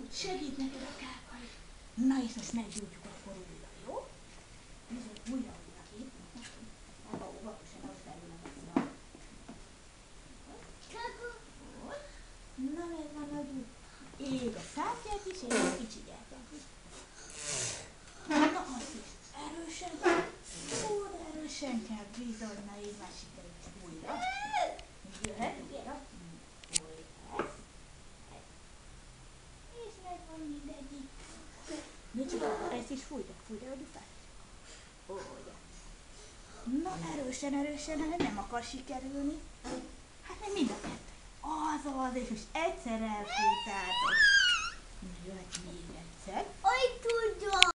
hogy segít neked a kákai. Na és most meggyújtjuk akkor újra, jó? Bizony, újra itt. Óvatosan most felülnek a szín. Na megvan a gyújt. Ég a szártyát is, és a kicsi gyertyát is. Na azt is erősen. Ó, de erősen kell bizony, na így már sikerült újra. Jöhet, gyere. És megvan mindegyik. Micsoda, ezt is fújj a gyufát. Ó, ugye. Na erősen, nem akar sikerülni. Hát meg mind a kettő. Az, és most egyszer elfújtátok. Na jöhet még egyszer. Hogy tudja?